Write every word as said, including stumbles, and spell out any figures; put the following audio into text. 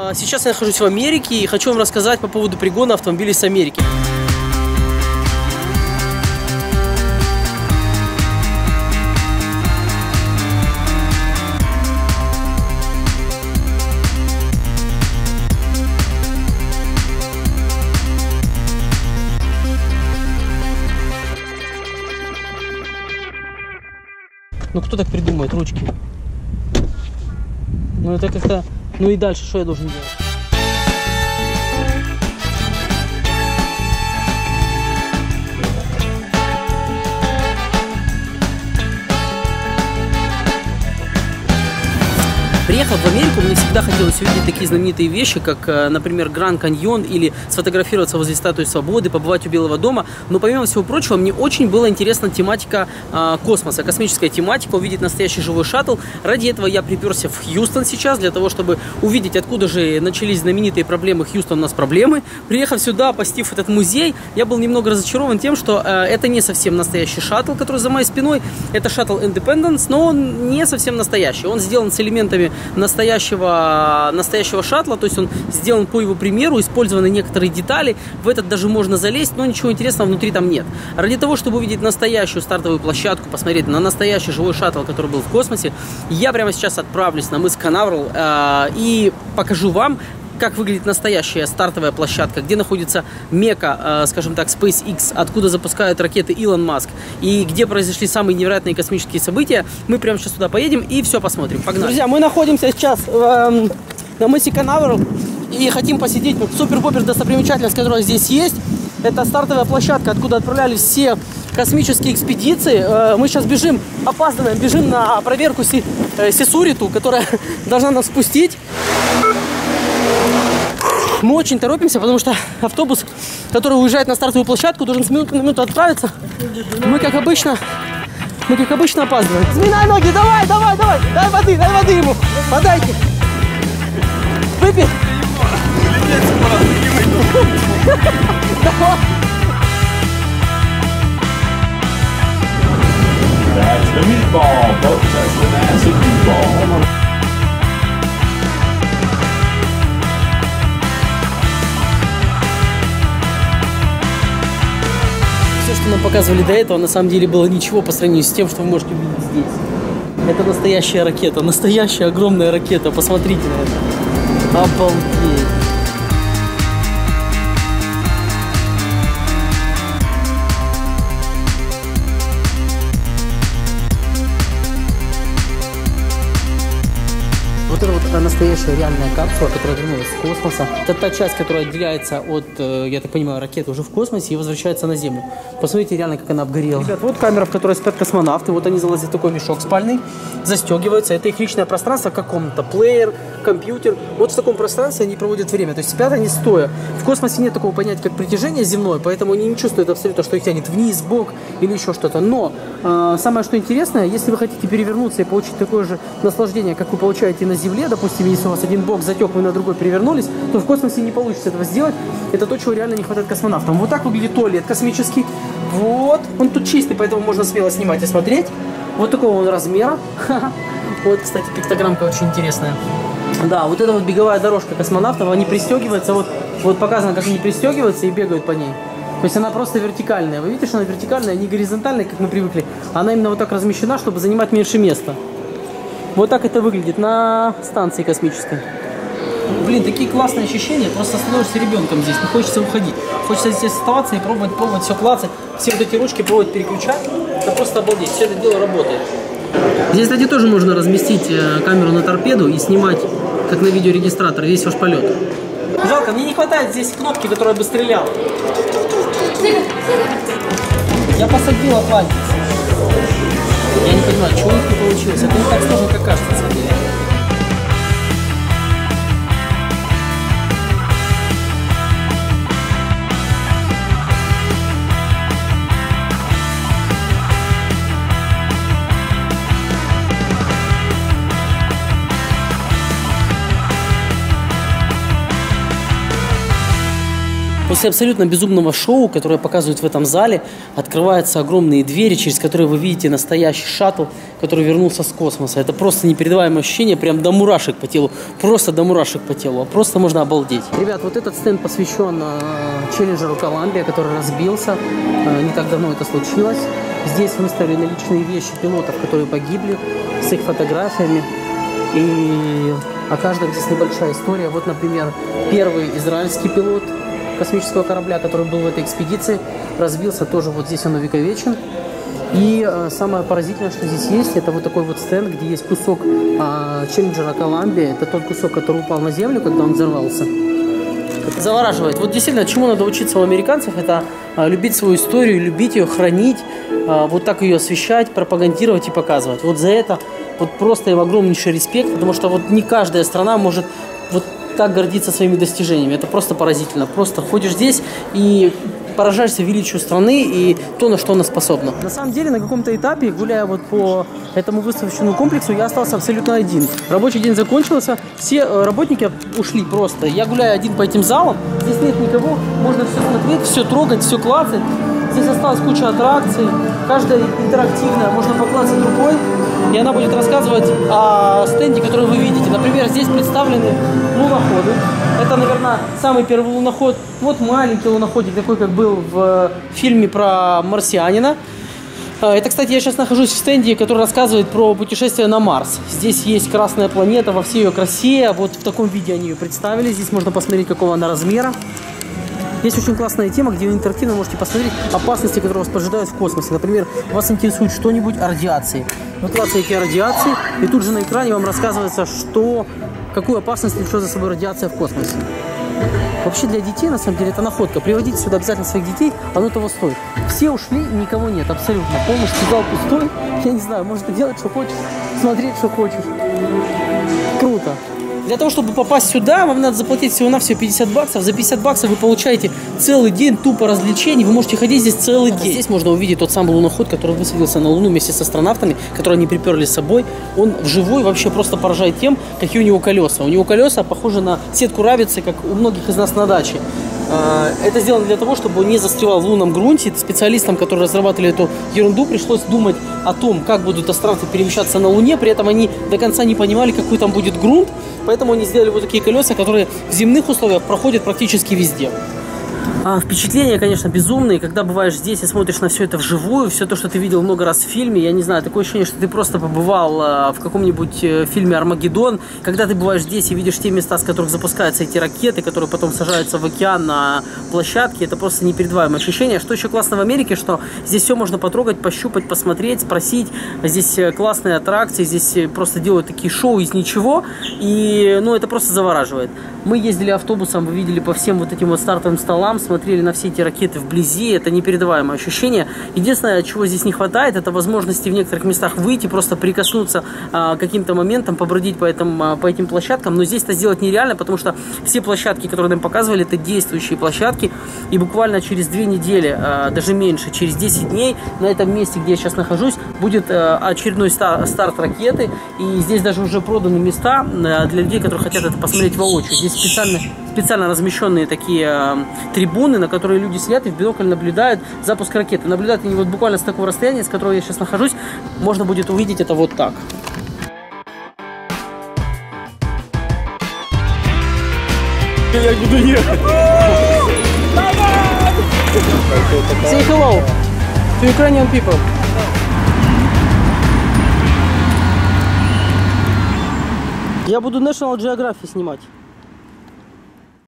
Сейчас я нахожусь в Америке и хочу вам рассказать по поводу пригона автомобилей с Америки. Ну кто так придумает ручки? Ну это как-то... Ну и дальше что я должен делать? Приехав в Америку, мне всегда хотелось увидеть такие знаменитые вещи, как, например, Гранд Каньон, или сфотографироваться возле Статуи Свободы, побывать у Белого дома. Но помимо всего прочего, мне очень была интересна тематика э, космоса, космическая тематика, увидеть настоящий живой шаттл. Ради этого я приперся в Хьюстон сейчас, для того, чтобы увидеть, откуда же начались знаменитые проблемы. Хьюстон у нас проблемы. Приехав сюда, посетив этот музей, я был немного разочарован тем, что э, это не совсем настоящий шаттл, который за моей спиной. Это шаттл Independence, но он не совсем настоящий. Он сделан с элементами настоящего, настоящего шаттла, то есть он сделан по его примеру, использованы некоторые детали, в этот даже можно залезть, но ничего интересного внутри там нет. Ради того, чтобы увидеть настоящую стартовую площадку, посмотреть на настоящий живой шаттл, который был в космосе, я прямо сейчас отправлюсь на мыс Канаверал э, и покажу вам, как выглядит настоящая стартовая площадка, где находится мека, э, скажем так, SpaceX, откуда запускают ракеты Илон Маск, и где произошли самые невероятные космические события. Мы прямо сейчас туда поедем и все посмотрим. Погнали. Друзья, мы находимся сейчас э, на мысе Канаверал и хотим посетить вот, супер-пупер достопримечательность, которая здесь есть. Это стартовая площадка, откуда отправлялись все космические экспедиции. Э, мы сейчас бежим, опаздываем, бежим на проверку Си, э, Сесуриту, которая должна нас спустить. Мы очень торопимся, потому что автобус, который уезжает на стартовую площадку, должен с минуты на минуту отправиться. Мы, как обычно, мы, как обычно, опаздываем. Сминай ноги, давай, давай, давай, дай воды, дай воды ему, подайте. Выпей. That's the meatball, folks. That's the massive meatball. Все, что нам показывали до этого, на самом деле было ничего по сравнению с тем, что вы можете увидеть здесь. Это настоящая ракета, настоящая огромная ракета. Посмотрите на это. Обалдеть. Вот это вот настоящая реальная капсула, которая вернулась с космоса. Это та часть, которая отделяется от, я так понимаю, ракеты уже в космосе и возвращается на Землю. Посмотрите реально, как она обгорела. Ребят, вот камера, в которой спят космонавты. Вот они залазят в такой мешок спальный, застегиваются. Это их личное пространство, как комната, плеер, компьютер. Вот в таком пространстве они проводят время. То есть спят они стоя. В космосе нет такого понятия, как притяжение земное, поэтому они не чувствуют абсолютно, что их тянет вниз, вбок или еще что-то. Но э, самое что интересное, если вы хотите перевернуться и получить такое же наслаждение, как вы получаете на Земле, допустим, если у вас один бок затек, вы на другой перевернулись, то в космосе не получится этого сделать. Это то, чего реально не хватает космонавтам. Вот так выглядит туалет космический. Вот. Он тут чистый, поэтому можно смело снимать и смотреть. Вот такого он размера. Вот, кстати, пиктограммка очень интересная. Да, вот эта вот беговая дорожка космонавтов, они пристегиваются. Вот, вот показано, как они пристегиваются и бегают по ней. То есть она просто вертикальная. Вы видите, что она вертикальная, не горизонтальная, как мы привыкли. Она именно вот так размещена, чтобы занимать меньше места. Вот так это выглядит на станции космической. Блин, такие классные ощущения. Просто становишься ребенком здесь, не хочется уходить. Хочется здесь оставаться и пробовать, пробовать все клацать. Все вот эти ручки пробовать переключать. Это просто обалдеть. Все это дело работает. Здесь, кстати, тоже можно разместить камеру на торпеду и снимать, как на видеорегистратор, весь ваш полет. Жалко, мне не хватает здесь кнопки, которая бы стреляла. Я посадил Атлантис. Я не понимаю, чего у них не получилось. Это не так сложно, как кажется, на самом деле. После абсолютно безумного шоу, которое показывают в этом зале, открываются огромные двери, через которые вы видите настоящий шаттл, который вернулся с космоса. Это просто непередаваемое ощущение, прям до мурашек по телу. Просто до мурашек по телу. Просто можно обалдеть. Ребят, вот этот стенд посвящен э, челленджеру Columbia, который разбился. Э, не так давно это случилось. Здесь выставлены личные вещи пилотов, которые погибли, с их фотографиями. И о каждом здесь небольшая история. Вот, например, первый израильский пилот космического корабля, который был в этой экспедиции, разбился, тоже вот здесь он увековечен. И э, самое поразительное, что здесь есть, это вот такой вот стенд, где есть кусок э, челленджера Columbia. Это тот кусок, который упал на землю, когда он взорвался. Это завораживает. Вот действительно, чему надо учиться у американцев, это э, любить свою историю, любить ее, хранить, э, вот так ее освещать, пропагандировать и показывать. Вот за это вот просто им огромнейший респект, потому что вот не каждая страна может вот так гордиться своими достижениями. Это просто поразительно. Просто ходишь здесь и поражаешься величию страны и то, на что она способна. На самом деле, на каком-то этапе, гуляя вот по этому выставочному комплексу, я остался абсолютно один. Рабочий день закончился, все работники ушли просто. Я гуляю один по этим залам, здесь нет никого, можно все смотреть, все трогать, все клацать. Здесь осталась куча аттракций, каждая интерактивная, можно поклацать рукой, и она будет рассказывать о стенде, который вы видите. Например, здесь представлены луноходы. Это, наверное, самый первый луноход. Вот маленький луноходик, такой, как был в фильме про марсианина. Это, кстати, я сейчас нахожусь в стенде, который рассказывает про путешествие на Марс. Здесь есть Красная планета во всей ее красе. Вот в таком виде они ее представили. Здесь можно посмотреть, какого она размера. Есть очень классная тема, где вы интерактивно можете посмотреть опасности, которые вас поджидают в космосе. Например, вас интересует что-нибудь о радиации. Вы клацаете о радиации, и тут же на экране вам рассказывается, что, какую опасность влечет за собой радиация в космосе. Вообще для детей, на самом деле, это находка. Приводите сюда обязательно своих детей, оно того стоит. Все ушли, никого нет, абсолютно. Полностью зал пустой. Я не знаю, можно делать, что хочешь, смотреть, что хочешь. Круто. Для того, чтобы попасть сюда, вам надо заплатить всего-навсего пятьдесят баксов. За пятьдесят баксов вы получаете целый день тупо развлечений. Вы можете ходить здесь целый день. Здесь можно увидеть тот самый луноход, который высадился на Луну вместе с астронавтами, которые они приперли с собой. Он вживую вообще просто поражает тем, какие у него колеса. У него колеса похожи на сетку рабицы, как у многих из нас на даче. Это сделано для того, чтобы он не застревал в лунном грунте. Специалистам, которые разрабатывали эту ерунду, пришлось думать о том, как будут астронавты перемещаться на Луне. При этом они до конца не понимали, какой там будет грунт. Поэтому они сделали вот такие колеса, которые в земных условиях проходят практически везде. А, впечатления, конечно, безумные, когда бываешь здесь и смотришь на все это вживую, все то, что ты видел много раз в фильме, я не знаю, такое ощущение, что ты просто побывал а, в каком-нибудь э, фильме «Армагеддон», когда ты бываешь здесь и видишь те места, с которых запускаются эти ракеты, которые потом сажаются в океан на площадке, это просто непередаваемое ощущение. Что еще классно в Америке, что здесь все можно потрогать, пощупать, посмотреть, спросить, здесь классные аттракции, здесь просто делают такие шоу из ничего, и, ну, это просто завораживает. Мы ездили автобусом, вы видели по всем вот этим вот стартовым столам, смотрели на все эти ракеты вблизи, это непередаваемое ощущение. Единственное, чего здесь не хватает, это возможности в некоторых местах выйти, просто прикоснуться а, к каким-то моментам, побродить по этим, а, по этим площадкам, но здесь это сделать нереально, потому что все площадки, которые нам показывали, это действующие площадки, и буквально через две недели, а, даже меньше, через десять дней на этом месте, где я сейчас нахожусь, будет а, очередной стар, старт ракеты, и здесь даже уже проданы места а, для людей, которые хотят это посмотреть воочию. Здесь специально, специально размещенные такие а, трибуны, на которые люди сидят и в бинокль наблюдают запуск ракеты. Наблюдают они вот буквально с такого расстояния, с которого я сейчас нахожусь, можно будет увидеть это вот так. Я буду ехать. Say hello to Ukrainian people. Я буду National Geographic снимать.